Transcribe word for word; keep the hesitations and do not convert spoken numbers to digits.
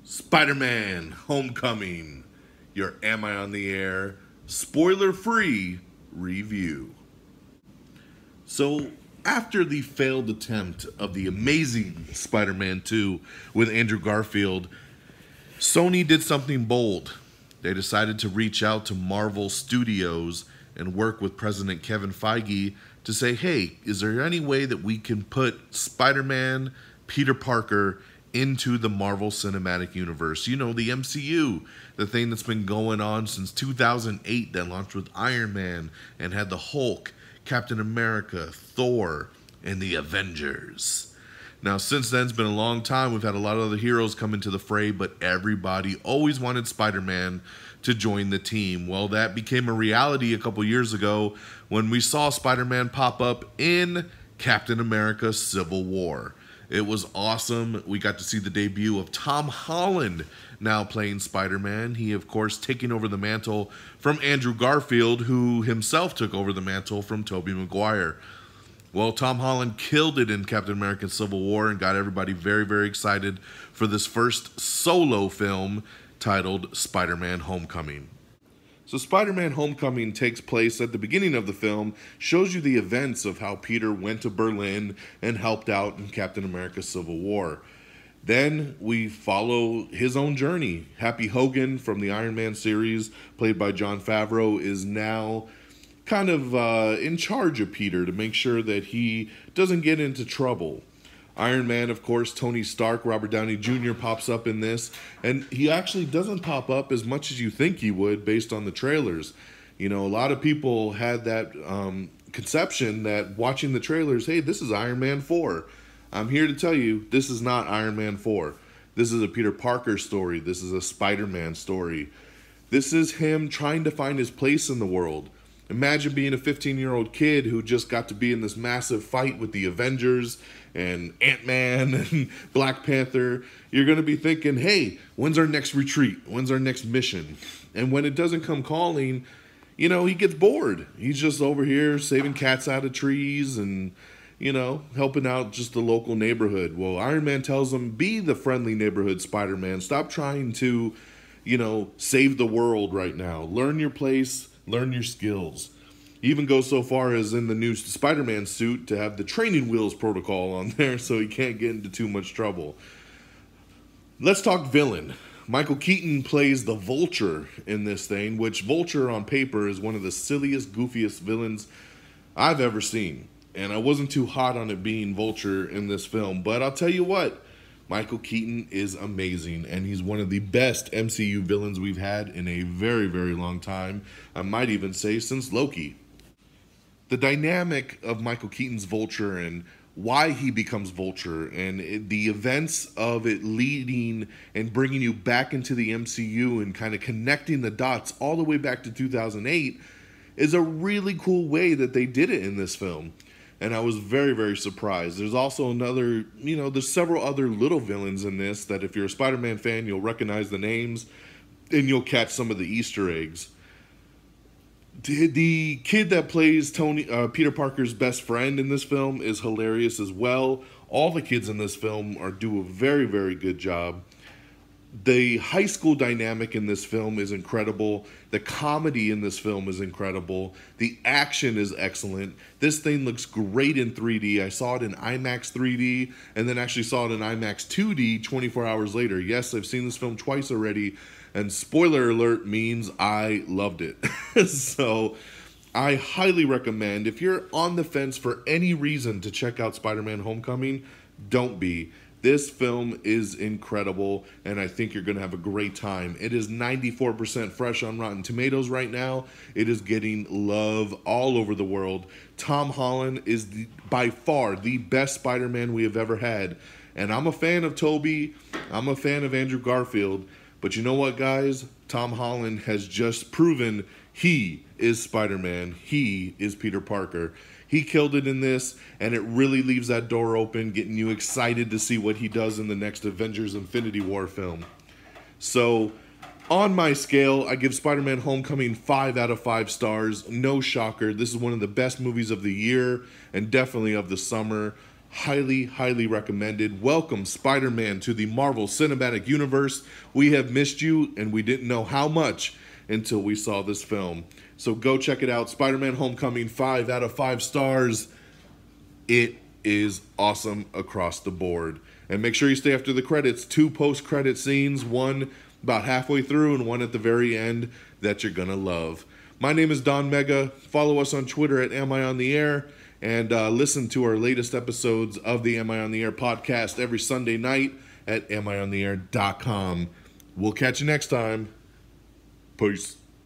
Spider-Man Homecoming, your Am I on the Air spoiler-free review. So, after the failed attempt of the amazing Spider-Man two with Andrew Garfield, Sony did something bold. They decided to reach out to Marvel Studios and work with President Kevin Feige to say, hey, is there any way that we can put Spider-Man, Peter Parker, into the Marvel Cinematic Universe? You know, the M C U, the thing that's been going on since two thousand eight that launched with Iron Man and had the Hulk, Captain America, Thor, and the Avengers. Now, since then, it's been a long time. We've had a lot of other heroes come into the fray, but everybody always wanted Spider-Man to join the team. Well, that became a reality a couple years ago when we saw Spider-Man pop up in Captain America Civil War. It was awesome. We got to see the debut of Tom Holland now playing Spider-Man. He, of course, taking over the mantle from Andrew Garfield, who himself took over the mantle from Tobey Maguire. Well, Tom Holland killed it in Captain America Civil War and got everybody very, very excited for this first solo film titled Spider-Man Homecoming. So Spider-Man Homecoming takes place at the beginning of the film, shows you the events of how Peter went to Berlin and helped out in Captain America Civil War. Then we follow his own journey. Happy Hogan from the Iron Man series, played by Jon Favreau, is now kind of uh, in charge of Peter to make sure that he doesn't get into trouble. Iron Man, of course, Tony Stark, Robert Downey Junior pops up in this, and he actually doesn't pop up as much as you think he would based on the trailers. You know, a lot of people had that um, conception that watching the trailers, hey, this is Iron Man four. I'm here to tell you, this is not Iron Man four. This is a Peter Parker story. This is a Spider-Man story. This is him trying to find his place in the world. Imagine being a fifteen-year-old kid who just got to be in this massive fight with the Avengers and Ant-Man and Black Panther. You're going to be thinking, hey, when's our next retreat? When's our next mission? And when it doesn't come calling, you know, he gets bored. He's just over here saving cats out of trees and, you know, helping out just the local neighborhood. Well, Iron Man tells him, be the friendly neighborhood Spider-Man. Stop trying to, you know, save the world right now. Learn your place. Learn your skills. He even goes so far as in the new Spider-Man suit to have the training wheels protocol on there so he can't get into too much trouble. Let's talk villain. Michael Keaton plays the Vulture in this thing, which Vulture on paper is one of the silliest, goofiest villains I've ever seen. And I wasn't too hot on it being Vulture in this film, but I'll tell you what, Michael Keaton is amazing, and he's one of the best M C U villains we've had in a very, very long time. I might even say since Loki. The dynamic of Michael Keaton's Vulture and why he becomes Vulture and it, the events of it leading and bringing you back into the M C U and kind of connecting the dots all the way back to two thousand eight is a really cool way that they did it in this film. And I was very, very surprised. There's also another, you know, there's several other little villains in this that if you're a Spider-Man fan, you'll recognize the names and you'll catch some of the Easter eggs. The, the kid that plays Tony, uh, Peter Parker's best friend in this film is hilarious as well. All the kids in this film are do a very, very good job. The high school dynamic in this film is incredible. The comedy in this film is incredible. The action is excellent. This thing looks great in three D. I saw it in IMAX three D and then actually saw it in IMAX two D twenty-four hours later. Yes, I've seen this film twice already, and spoiler alert means I loved it. So I highly recommend, if you're on the fence for any reason to check out Spider-Man Homecoming, don't be. This film is incredible, and I think you're going to have a great time. It is ninety-four percent fresh on Rotten Tomatoes right now. It is getting love all over the world. Tom Holland is the, by far the best Spider-Man we have ever had. And I'm a fan of Tobey. I'm a fan of Andrew Garfield. But you know what, guys? Tom Holland has just proven he is Spider-Man. He is Peter Parker. He killed it in this, and it really leaves that door open, getting you excited to see what he does in the next Avengers Infinity War film. So, on my scale, I give Spider-Man Homecoming five out of five stars. No shocker. This is one of the best movies of the year, and definitely of the summer. Highly, highly recommended. Welcome, Spider-Man, to the Marvel Cinematic Universe. We have missed you, and we didn't know how much until we saw this film. So go check it out. Spider-Man Homecoming, five out of five stars. It is awesome across the board. And make sure you stay after the credits. Two post-credit scenes, one about halfway through and one at the very end that you're going to love. My name is Don Mega. Follow us on Twitter at Am I On The Air? And uh, listen to our latest episodes of the Am I On The Air podcast every Sunday night at am I on the air dot com. We'll catch you next time. Peace.